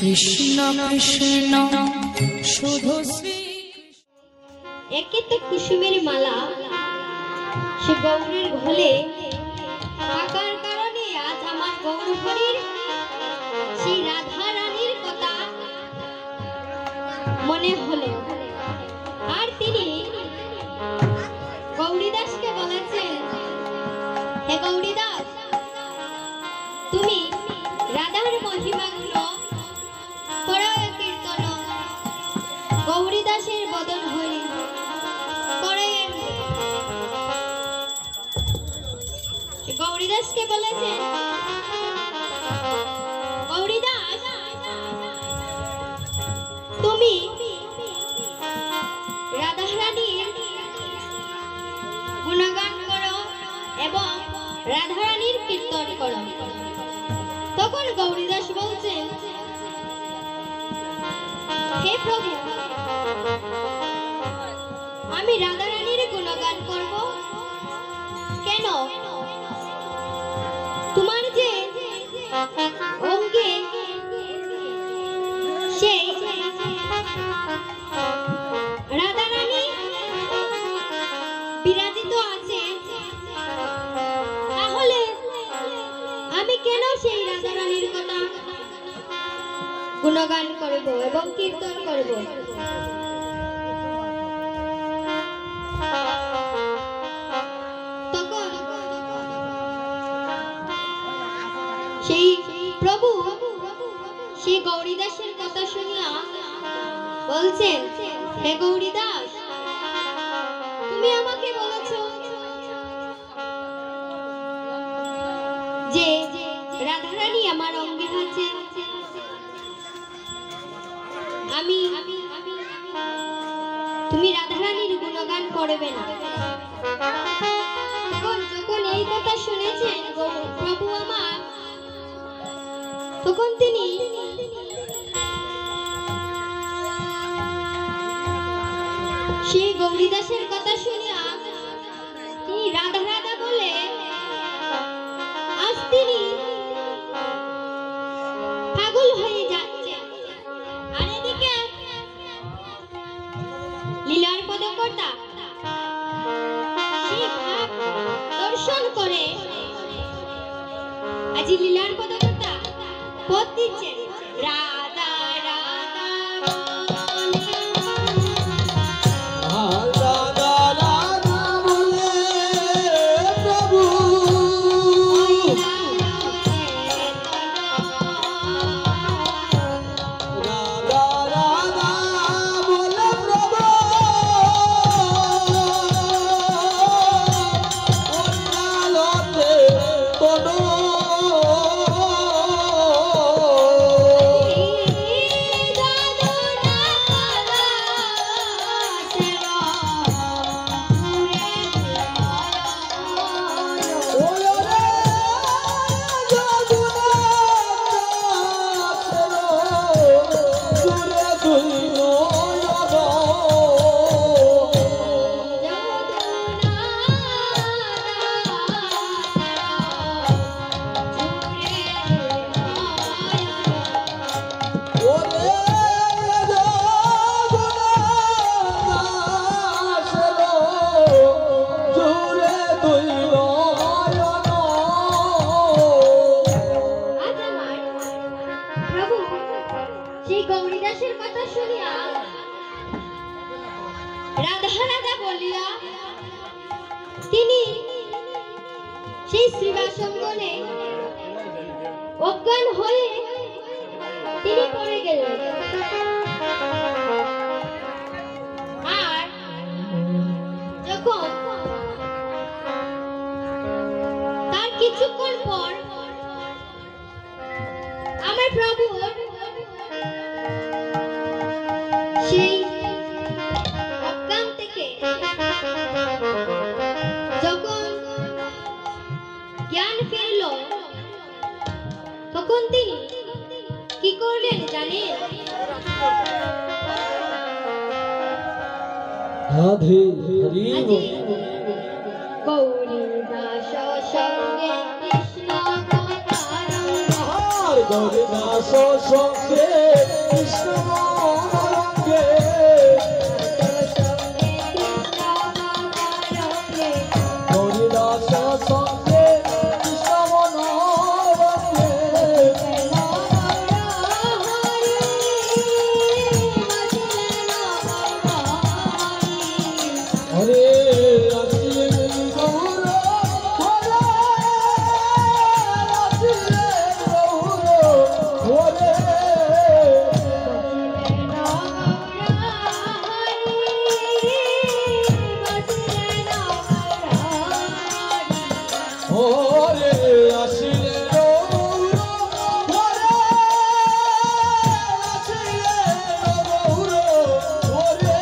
কৃষ্ণ কৃষ্ণ শুধু শ্রী একে তো কুসুমের মালা সে গৌরের ঘোলে থাকার কারণে আজ আমার গৌর হরির সেই রাধা রানীর কথা মনে হলো। আর তিনি গৌরীদাসকে বলেছেন, হে গৌরীদাস, তুমি রাধার মহিমাগুলো করয় কীর্তন গৌরীদাসের বদন হয়ে গৌরীদাসকে বলেছেন, গৌরীদাস, তুমি রাধারানীর গুণগান করো এবং রাধারানীর কীর্তন করো। তখন গৌরীদাস বলছেন, হে প্রভু, আমি রাধারানীর গুণগান করব কেন? তোমার যে অঙ্গে সেই রাধারানী বিরাজিত আছে, তাহলে আমি কেন সেই রাধারানীর কথা গুণগান করব এবং কীর্তন করব? সেই প্রভু সেই গৌরীদাসের কথা শুনিয়া বলছেন, হে গৌরীদাস, তুমি আমাকে বলেছো যে রাধারানী আমার অঙ্গে আছে, তুমি রাধারানীর গুণগান করবে না। যখন এই কথা শুনেছেন প্রভু আমার, তখন তিনি সেই গৌরীদাসের কথা শুনিয়া তিনি রাধা রাধা বলে আজ তিনি পাগল হয়ে যাচ্ছে। আর এদিকে লীলার পদকর্তা সেই ভাব দর্শন করে আজ লীলার পদকর্তা পথ দিচ্ছেন, রাধা রাধা গৌরীদাসের কথা শুনিয়া রাধা রাধা বলিয়া তিনি সেই শ্রীবাসঙ্গনে অজ্ঞান হয়ে তিনি পড়ে গেলেন। আর যখন তার কিছুক্ষণ পর আমার প্রভু সেই অজ্ঞান থেকে যখন জ্ঞান ফিরল, তখন তিনি কি করলেন জানেন? রাধে হরি গৌরীদাস সঙ্গে কৃষ্ণ গৌরীদাস সঙ্গে কৃষ্ণ রঙ্গে গৌরীদাস সঙ্গে কৃষ্ণ রঙ্গে হরে আসিলেন গৌর হরে আসিলেন গৌর হরে হরে আসিলেন গৌর হরে আসিলেন গৌর হরে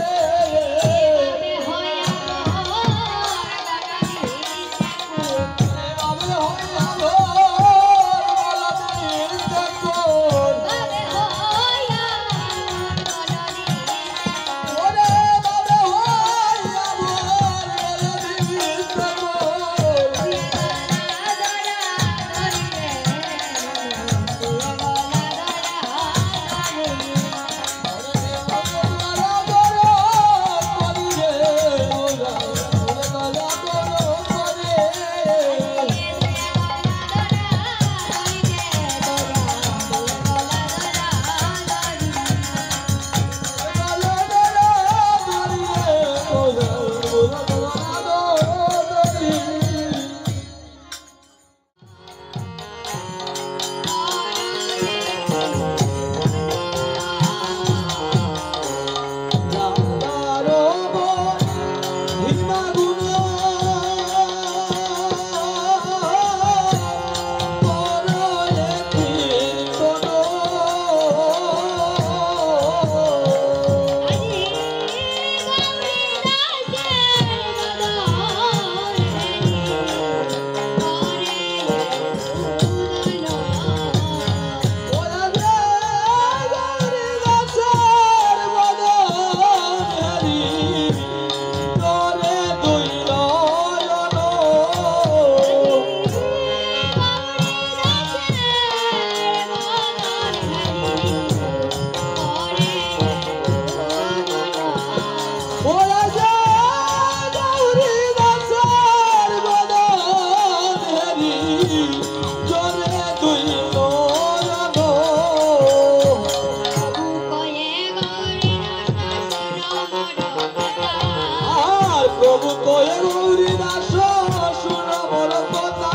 প্রভু কয়ে গৌরীদাস শুন মোর কথা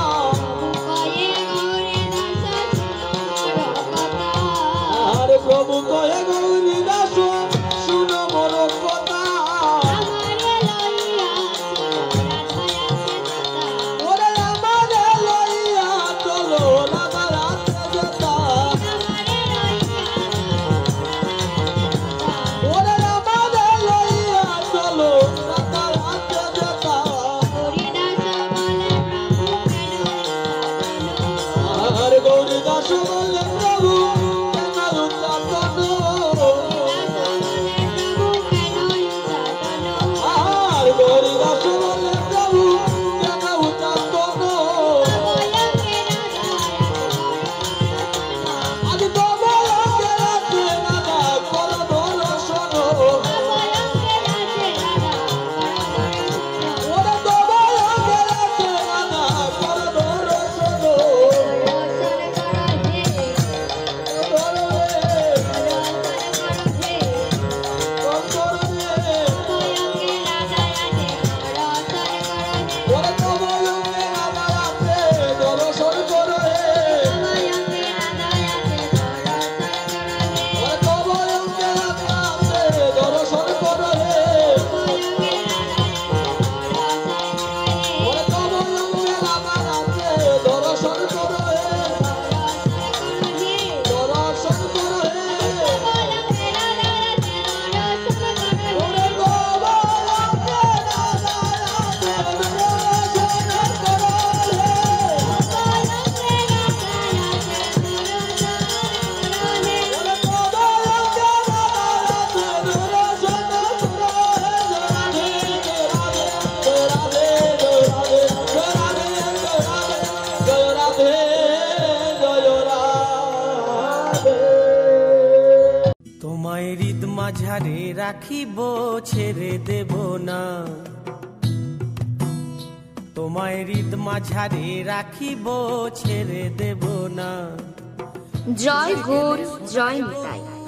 আর প্রভু কয়ে গৌরীদাস শুন মোর কথা ওরে আমারে লইয়া চলো রাধা রাতে যেতা ওরে আমারে লইয়া চলো রাধা রাতে যেতা আর গৌরীদাস বললেন প্রভু কেন লুচাতন তোমায় হৃদ মাঝারে রাখিব ছেড়ে দেব না, তোমায় হৃদ মাঝারে রাখিব ছেড়ে দেব না। জয় গুরু, জয় নিতাই।